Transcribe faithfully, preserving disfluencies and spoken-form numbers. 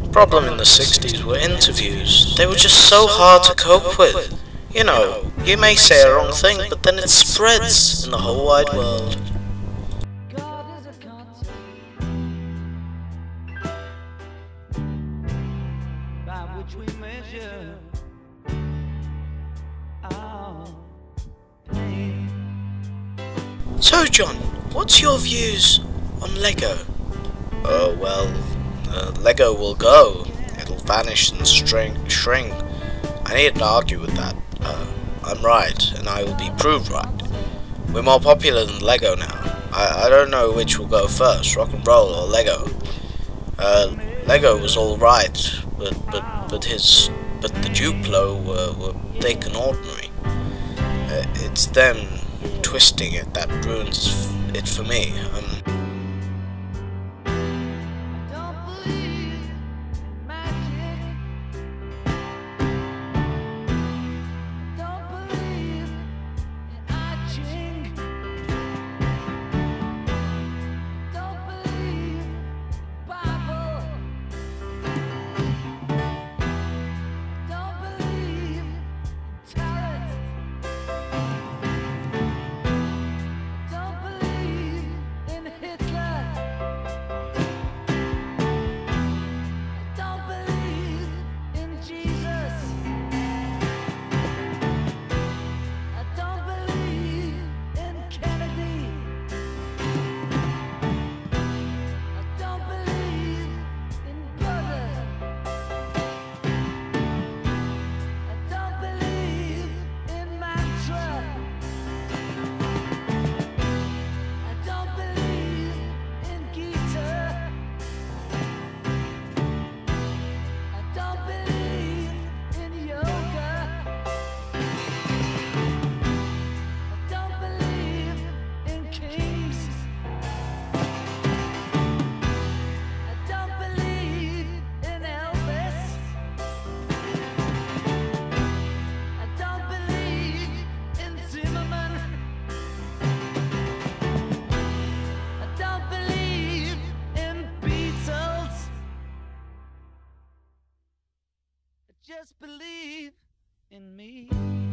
Problem in the sixties were interviews. They were just so hard to cope with. You know, you may say a wrong thing, but then it spreads in the whole wide world. So John, what's your views on Lego? Oh well, uh, Lego will go. It'll vanish and string shrink. I needn't argue with that. Uh, I'm right, and I will be proved right. We're more popular than Lego now. I, I don't know which will go first, rock and roll or Lego. Uh, Lego was all right, but but but his but the Duplo were, were thick and ordinary. Uh, it's them twisting it that ruins it for me. Um, Just believe in me.